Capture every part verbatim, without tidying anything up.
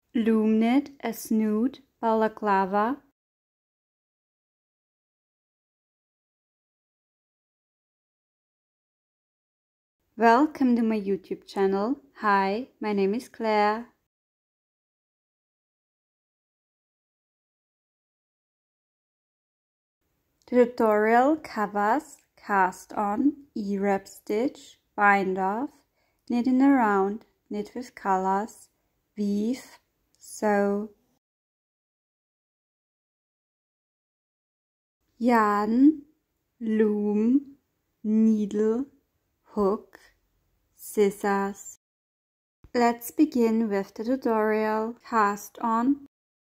Loom knit a Snood Balaclava. Welcome to my YouTube channel. Hi, my name is Claire. The tutorial covers cast on, E-wrap stitch, bind off, knitting around, knit with colors, weave, sew, yarn, loom, needle, hook, scissors. Let's begin with the tutorial. Cast on.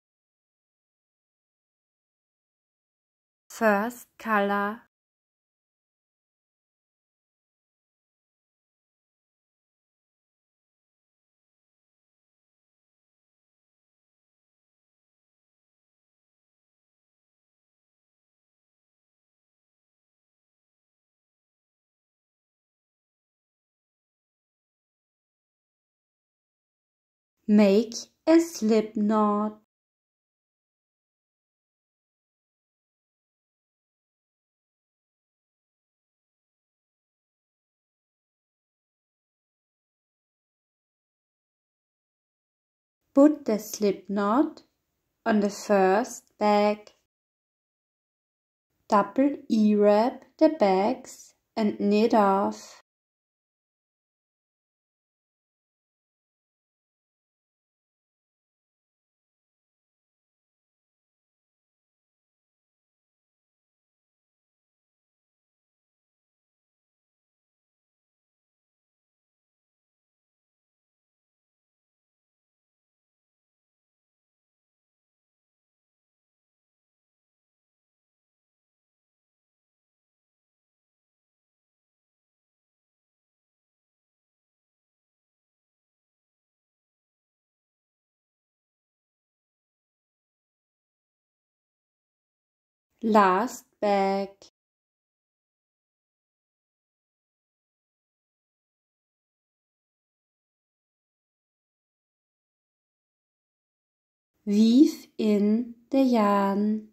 First color. Make a slip knot. Put the slip knot on the first bag. Double E-wrap the bags and knit off. Last bag. Weave in the yarn.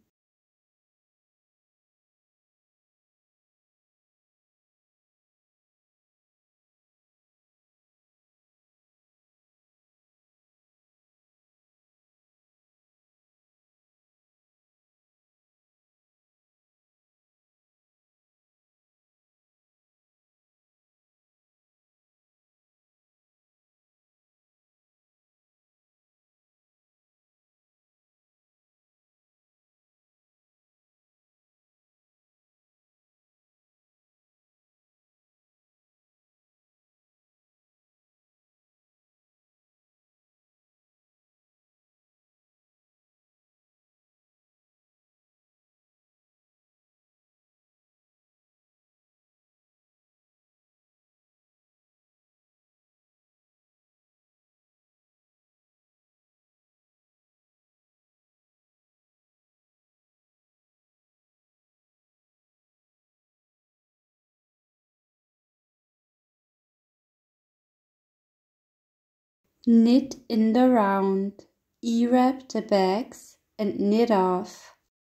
Knit in the round, E-wrap the bags and knit off.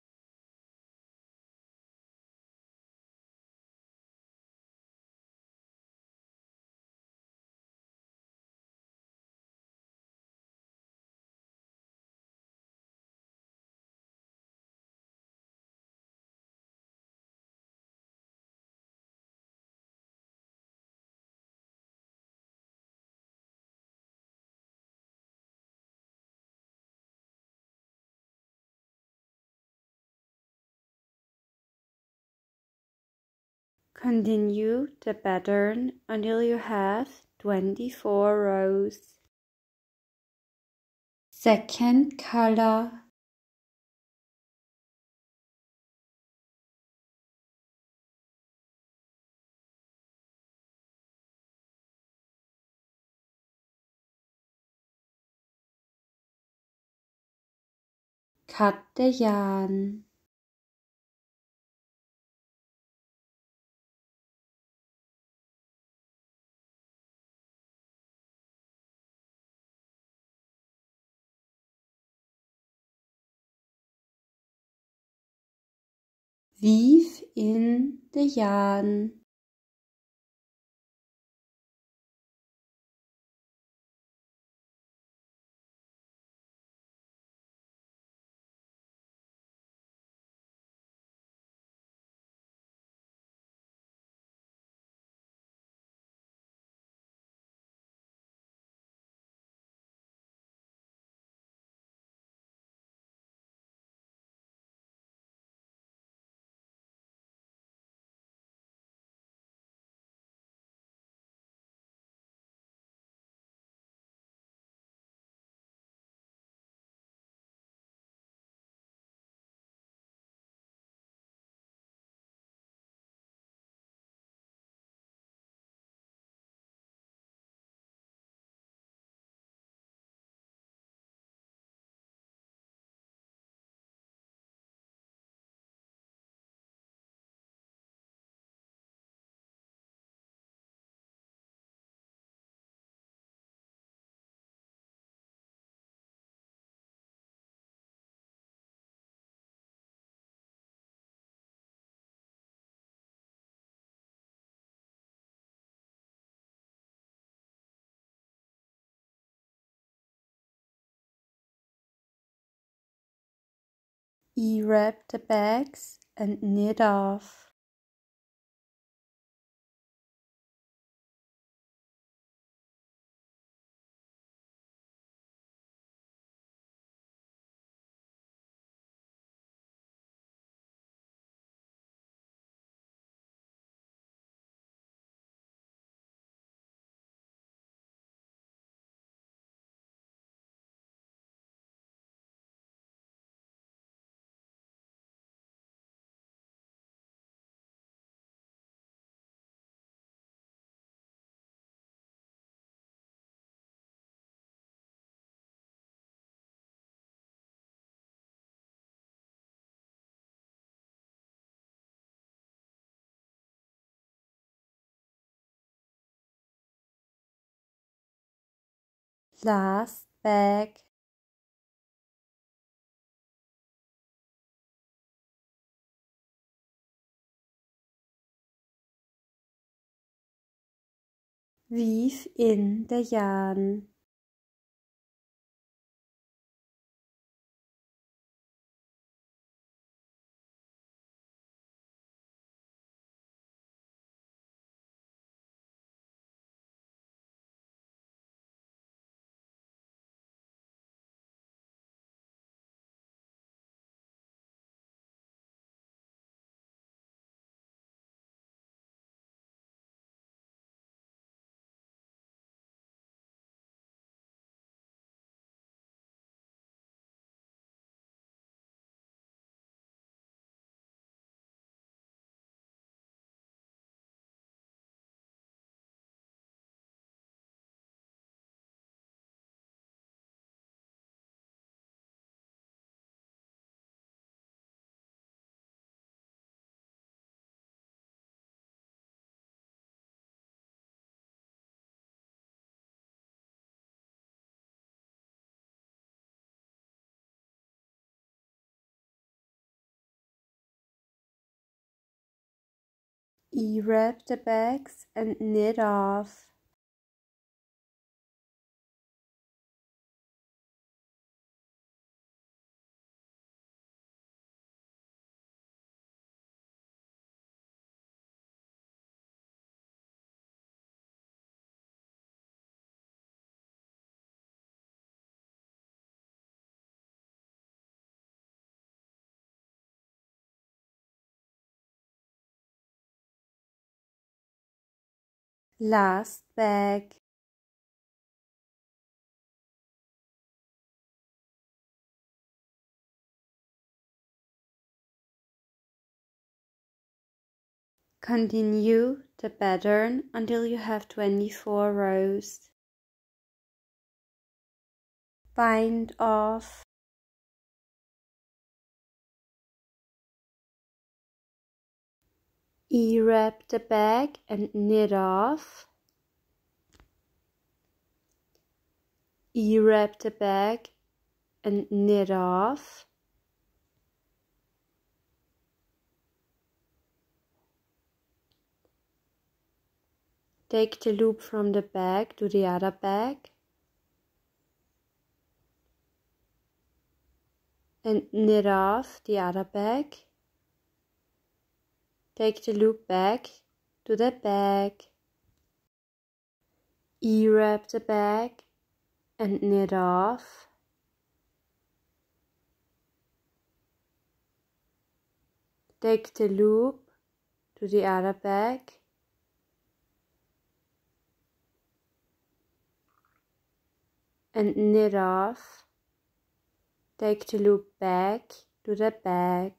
Continue the pattern until you have twenty-four rows. Second color. Cut the yarn. Weave in the yarn. E-wrap the bags and knit off. Last bag. Weave in the yarn. E-wrap the bags and knit off. Last bag. Continue the pattern until you have twenty-four rows. Bind off. E-wrap the bag and knit off. E-wrap the bag and knit off. Take the loop from the back to the other back and knit off the other back. Take the loop back to the back. E-wrap the back and knit off. Take the loop to the other back and knit off. Take the loop back to the back.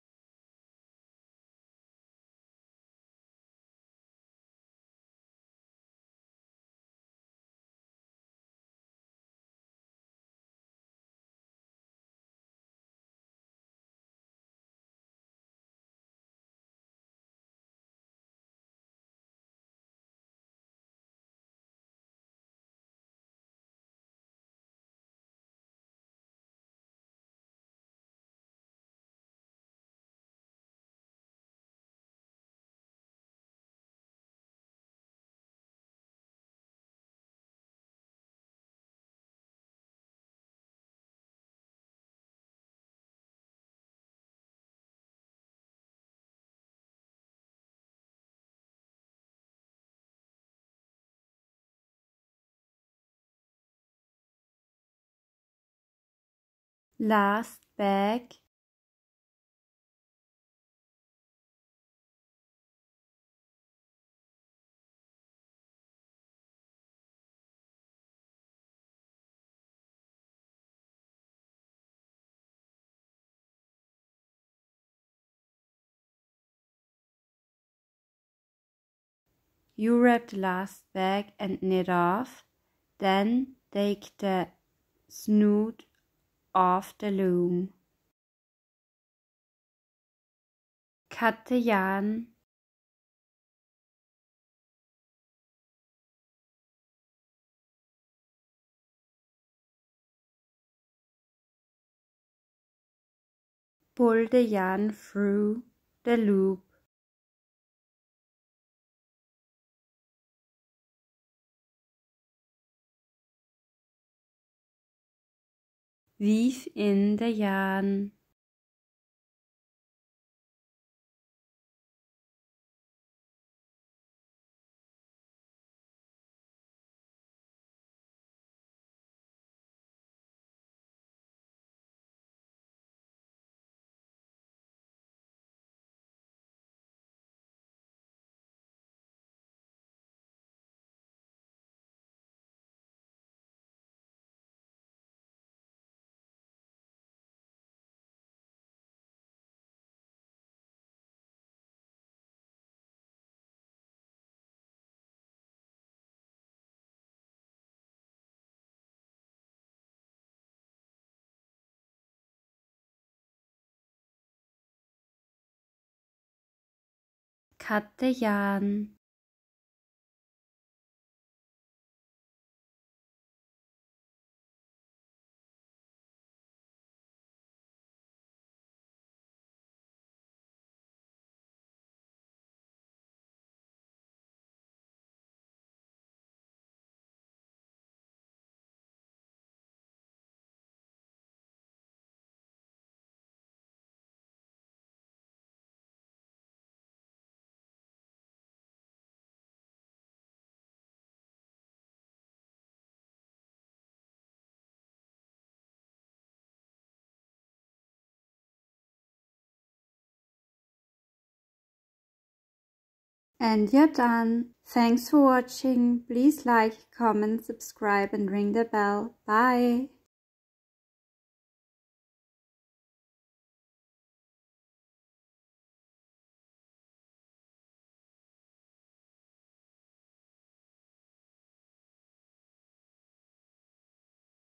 Last bag. You wrap the last bag and knit off, then take the snood off the loom. Cut the yarn. Pull the yarn through the loop. Weave in the yarn. Cut the yarn. And you're done. Thanks for watching. Please like, comment, subscribe and ring the bell. Bye.